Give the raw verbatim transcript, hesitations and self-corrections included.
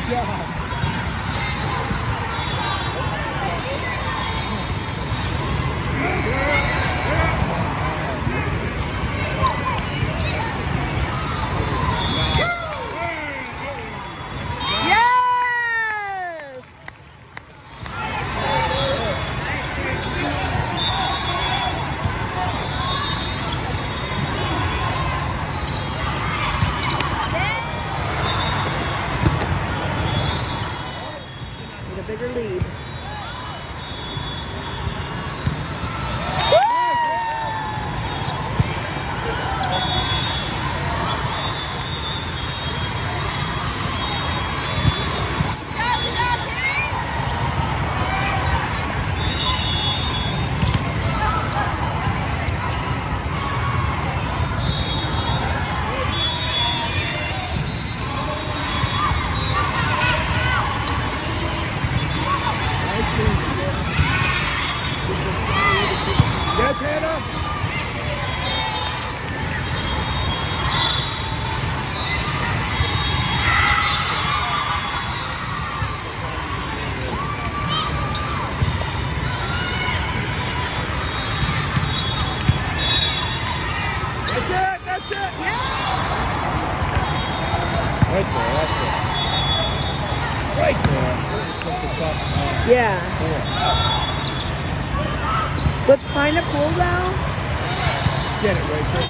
job. Bigger lead. Yes, Hannah? That's it, that's it. Yeah. Right there, that's it. Right there. That's the top, uh, Yeah. four. Looks kind of cool though. Get it, Rachel.